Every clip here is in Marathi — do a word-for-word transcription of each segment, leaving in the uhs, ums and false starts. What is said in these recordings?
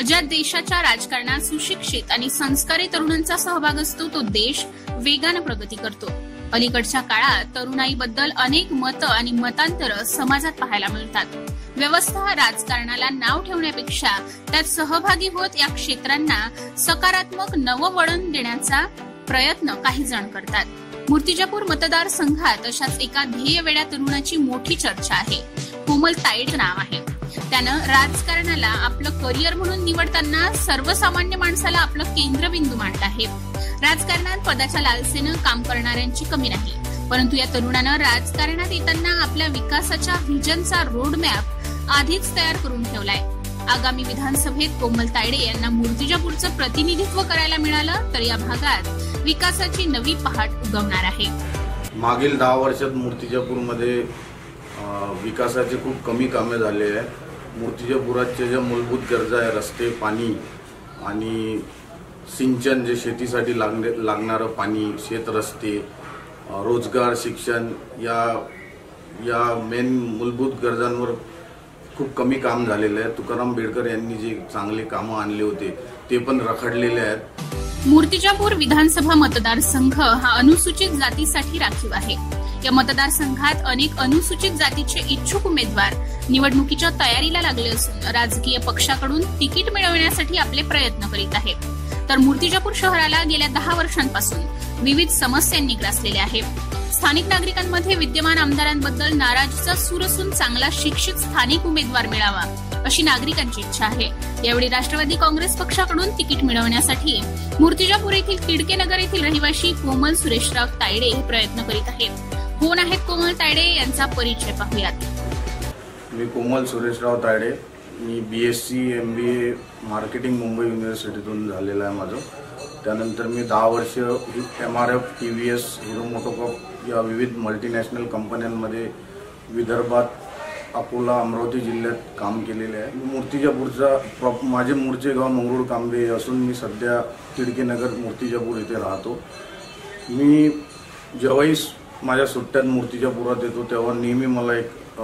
ज्या देशाच्या राजकारणात सुशिक्षित आणि संस्कारी तरुणांचा सहभाग असतो तो देश वेगाने प्रगती करतो। अलीकडच्या काळात तरुणाईबद्दल अनेक मतं आणि मतांतर समाजात पाहायला मिळतात। व्यवस्था राजकारणाला नाव ठेवण्यापेक्षा त्यात सहभागी होत या क्षेत्रांना सकारात्मक नववळण देण्याचा प्रयत्न काही जण करतात। मूर्तिजापूर मतदारसंघात अशाच एका ध्येयवेड्या तरुणाची मोठी चर्चा आहे। कोमल तायडे नाव आहे। त्यानं राजकारणाला आपलं करिअर म्हणून निवडताना सर्वसामान्य माणसाला आपलं केंद्रबिंदू मांडलं आहे। राजकारणात पदाच्या लालसेनं काम करणाऱ्यांची कमी नाही, परंतु या तरुणानं राजकारणात येताना आपल्या विकासाच्या व्हिजनचा रोडमॅप आधीच तयार करून ठेवलाय। आगामी विधानसभेत कोमल तायडे यांना मूर्तिजापूरचं प्रतिनिधित्व करायला मिळालं तर या भागात विकासाची नवी पहाट उगवणार आहे। मागील दहा वर्षात मूर्तिजापूरमध्ये विकासाचे खूप कमी कामे झाले आहे। मूर्तिजापुराच्या ज्या मूलभूत गरजा आहे, रस्ते, पाणी आणि सिंचन, जे शेतीसाठी लागणे लागणारं पाणी, शेत रस्ते, रोजगार, शिक्षण, या या मेन मूलभूत गरजांवर खूप कमी काम झालेलं आहे। तुकाराम बेडकर यांनी जे चांगले कामं आणले होते ते पण रखडलेले आहेत। मूर्तिजापूर विधानसभा मतदारसंघ हा अनुसूचित जातीसाठी राखीव आहे। या मतदारसंघात अनेक अनुसूचित जातीचे इच्छुक उमेदवार निवडणुकीच्या तयारीला लागले असून राजकीय पक्षाकडून तिकीट मिळवण्यासाठी आपले प्रयत्न करीत आहेत। तर मूर्तिजापूर शहराला गेल्या दहा वर्षांपासून विविध समस्यांनी ग्रासलेले आहे। स्थानिक नागरिकांमध्ये विद्यमान आमदारांबद्दल नाराजीचा सूर असून चांगला शिक्षित स्थानिक उमेदवार मिळावा अशी नागरिकांची इच्छा आहे। यावेळी राष्ट्रवादी काँग्रेस पक्षाकडून तिकीट मिळवण्यासाठी मूर्तिजापूर येथील किडकेनगर येथील रहिवासी कोमल सुरेशराव तायडे हे प्रयत्न करीत आहेत। कोण आहेत कोमल तायडे, यांचा परिचय पाहूयात। मी कोमल सुरेशराव तायडे, मी B S C M B A marketing Mumbai युनिव्हर्सिटीतून झालेलं आहे माझं। त्यानंतर मी दहा वर्ष M R F, T V S, Hero MotoCorp या विविध मल्टीनॅशनल कंपन्यांमध्ये विदर्भात, अकोला, अमरावती जिल्ह्यात काम केलेले आहे। मूर्तिजापूरचा प्रॉप माझे मूळचे गाव मंगरूळ कांबे असून मी सध्या किडकेनगर मूर्तिजापूर येथे राहतो। मी जेव्हाही माझ्या सुट्ट्यात मूर्तिजापुरात येतो तेव्हा नेहमी मला एक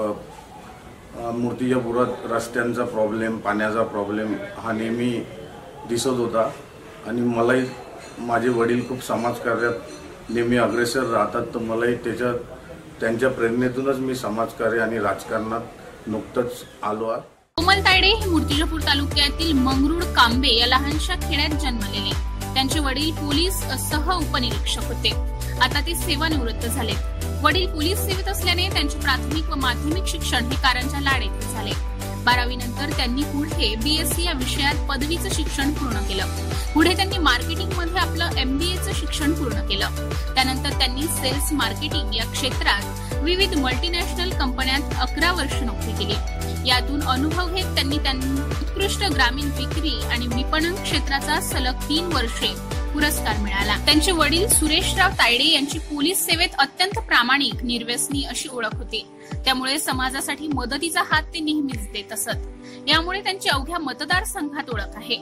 मूर्तिजापुरात रस्त्यांचा प्रॉब्लेम, पाण्याचा प्रॉब्लेम हा नेहमी दिसत होता आणि मलाही माझे वडील खूप समाजकार्यात नेहमी अग्रेसर राहतात, तर मलाही त्याच्या त्यांच्या प्रेरणेतूनच मी समाजकार्य आणि राजकारणात नुकतंच आलो आहे। कोमल तायडे हे मूर्तिजापूर तालुक्यातील मंगरूळ कांबे या लहानशा खेड्यात जन्मलेले। त्यांचे वडील पोलीस सह उपनिरीक्षक होते। आता ते सेवानिवृत्त झाले। वडील पोलीस सेवेत असल्याने त्यांचे प्राथमिक व माध्यमिक शिक्षण हे कारंजा लाड येथे झाले। बारावी नंतर त्यांनी पुढे बी एस सी या विषयात पदवीचं शिक्षण पूर्ण केलं। पुढे त्यांनी मार्केटिंग मध्ये आपलं एम बी एचं शिक्षण पूर्ण केलं। त्यानंतर त्यांनी सेल्स मार्केटिंग या क्षेत्रात विविध मल्टीनॅशनल कंपन्यात अकरा वर्ष नोकरी केली। यातून अनुभव घेत त्यांनी त्यांनी उत्कृष्ट ग्रामीण विक्री आणि विपणन क्षेत्राचा सलग तीन वर्षे पुरस्कार मिळाला। त्यांचे वडील सुरेशराव तायडे यांची पोलीस सेवेत अत्यंत प्रामाणिक, निर्व्यसनी अशी ओळख होती। त्यामुळे समाजासाठी मदतीचा हात ते नेहमीच देत असत। यामुळे त्यांची अवघ्या मतदारसंघात ओळख आहे।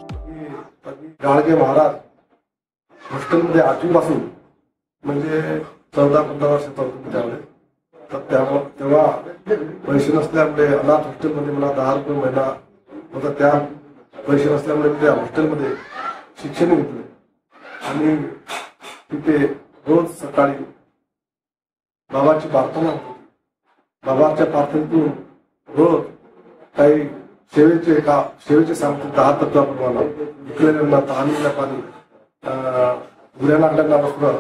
गाडगे महाराज हॉस्टेलमध्ये आठवीपासून म्हणजे चौदा पंधरा वर्ष त्यावेळेस, तर तेव्हा पैसे नसल्यामुळे अनाथ हॉस्टेलमध्ये मला दहा रुपये महिना होता। त्या पैसे नसल्यामुळे त्या हॉस्टेलमध्ये शिक्षण घेतले आणि तिथे रोज सकाळी बाबाची प्रार्थना होती। बाबाच्या प्रार्थनेतून रोज काही सेवेचे का सेवेचे सांगते दहा तत्वाप्रमाणे विकलेल्यांना तहानलेल्या पाणी, गुऱ्या लागलेल्या वस्त्र,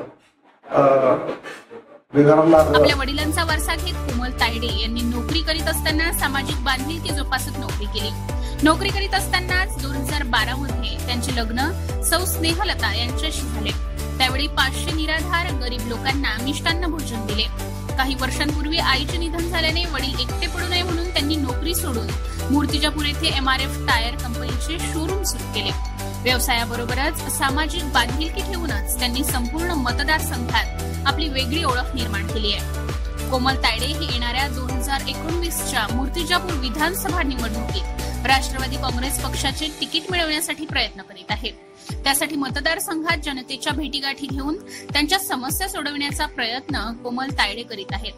बेघरांना। आपल्या वडिलांचा वारसा घेत कोमल तायडे यांनी नोकरी करीत असताना सामाजिक बांधिलकी जोपासत नोकरी केली। नोकरी करीत असतानाच दोन हजार बारा मध्ये त्यांचे लग्न सौ स्नेहलता यांच्याशी झाले। त्यावेळी पाचशे निराधार गरीब लोकांना मिष्टान्न भोजन दिले। काही वर्षांपूर्वी आईचे निधन झाल्याने वडील एकटे पडू नये म्हणून त्यांनी नोकरी सोडून मूर्तिजापूर येथे एम आर एफ टायर कंपनीचे शोरूम सुरू केले। व्यवसायाबरोबरच सामाजिक बांधिलकी ठेवूनच त्यांनी संपूर्ण मतदारसंघात आपली वेगळी ओळख निर्माण केली आहे। कोमल तायडे हे येणाऱ्या दोन हजार एकोणवीसच्या मूर्तिजापूर विधानसभा निवडणुकीत राष्ट्रवादी काँग्रेस पक्षाचे तिकीट मिळवण्यासाठी प्रयत्न करीत आहेत। त्यासाठी मतदारसंघात जनतेच्या भेटीगाठी घेऊन त्यांच्या समस्या सोडविण्याचा प्रयत्न कोमल तायडे करीत आहेत।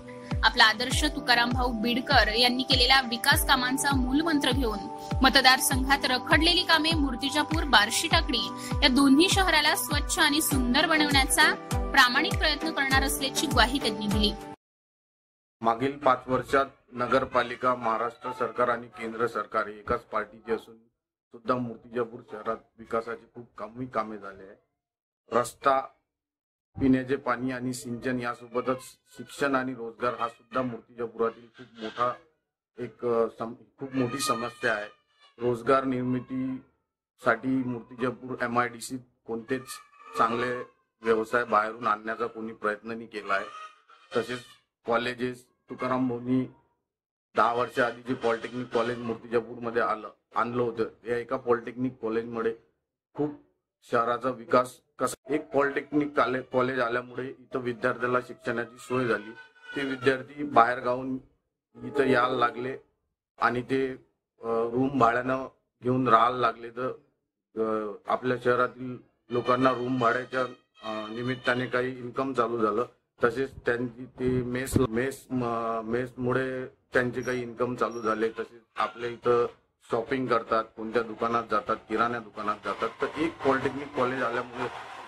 आपला आदर्श तुकाराम भाऊ बिडकर यांनी केलेल्या विकास कामांचा मूलमंत्र घेऊन मतदारसंघात रखडलेली कामे मूर्तिजापूर, बार्शी टाकळी या दोन्ही शहराला स्वच्छ आणि सुंदर बनवण्याचा प्रामाणिक प्रयत्न करणार असल्याची ग्वाही त्यांनी दिली. मागील पाच वर्षात नगरपालिका, महाराष्ट्र सरकार आणि केंद्र सरकार एकाच पार्टीचे असून सुद्धा मूर्तिजापूर शहरात विकासाची खूप कमी कामे झाले आहे. रस्ता, पिण्याचे पाणी आणि सिंचन यासोबतच शिक्षण आणि रोजगार हा सुद्धा मूर्तिजापुरातील खूप मोठा एक खूप मोठी समस्या आहे. रोजगार निर्मितीसाठी Murtijapur M I D C कोणतेच चांगले व्यवसाय बाहेरून आणण्याचा कोणी प्रयत्न नाही केला आहे. तसेच कॉलेजेस, तुकाराम भाऊंनी दहा वर्ष आधी जे पॉलिटेक्निक कॉलेज मूर्तिजापूरमध्ये आलं आणलं होतं, या एका पॉलिटेक्निक कॉलेजमुळे खूप शहराचा विकास कसा. एक पॉलिटेक्निक कॉलेज आल्यामुळे इथं विद्यार्थ्याला शिक्षणाची सोय झाली. ते विद्यार्थी बाहेर गावून इथं यायला लागले आणि ते रूम भाड्यानं घेऊन राहायला लागले. तर आपल्या शहरातील लोकांना रूम भाड्याच्या निमित्ताने काही इन्कम चालू झालं. तसेच त्यांची ते मेस मेस मेसमुळे त्यांचे काही इन्कम चालू झाले. तसेच आपल्या इथं शॉपिंग करतात, कोणत्या दुकानात जातात, किराणा दुकानात जातात. तर एक पॉलिटेक्निक कॉलेज आल्यामुळे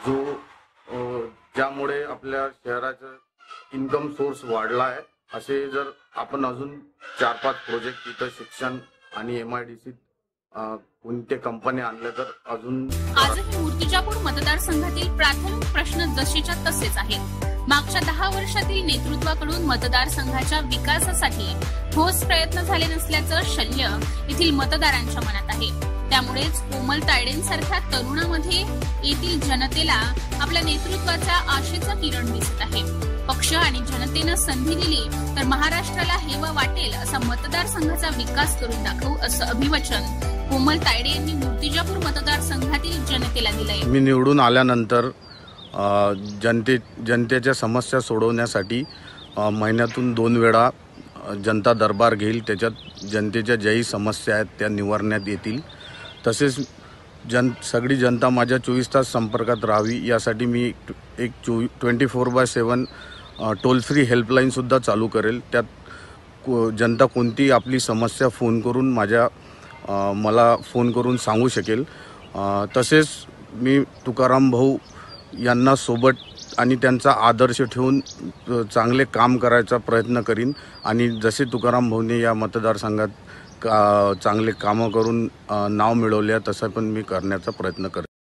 जो ज्यामुळे आपल्या शहराचा इन्कम सोर्स वाढला आहे. असे जर आपण अजून चार पाच प्रोजेक्ट इथं शिक्षण आणि एम आय डी सी कोणत्या कंपन्या आणल्या तर अजून. आजही मूर्तिजापूर मतदारसंघातील प्राथमिक प्रश्न जसेच्या तसेच आहेत. मागच्या दहा वर्षातील नेतृत्वाकडून मतदारसंघाच्या विकासासाठी ठोस प्रयत्न झाले नसल्याचं शल्य येथील मतदारांच्या मनात आहे. त्यामुळेच कोमल तायडेंसारख्या तरुणामध्ये येथील जनतेला आपल्या नेतृत्वाच्या आशेचा किरण दिसत आहे. पक्ष आणि जनतेनं संधी दिली तर महाराष्ट्राला हेवा वाटेल असा मतदारसंघाचा विकास करून दाखवू, असं अभिवचन कोमल तायडे यांनी मूर्तिजापूर मतदारसंघातील जनतेला दिलंय. मी निवडून आल्यानंतर जनते जनतेच्या समस्या सोडवण्यासाठी महिन्यातून दोन वेळा जनता दरबार घेईल. त्याच्यात जनतेच्या ज्याही समस्या आहेत त्या निवारण्यात येतील. तसेच जन सगळी जनता माझ्या चोवीस तास संपर्कात राहावी यासाठी मी एक चो twenty four by seven toll free हेल्पलाईनसुद्धा चालू करेल. त्यात को जनता कोणती आपली समस्या फोन करून माझ्या मला फोन करून सांगू शकेल. तसेच मी तुकाराम भाऊ यांना सोबत आणि त्यांचा आदर्श ठेवून चांगले काम करायचा प्रयत्न करीन आणि जसे तुकाराम भाऊने या मतदारसंघात का चांगले कामं करून नाव मिळवले तसं पण मी करण्याचा प्रयत्न करेन.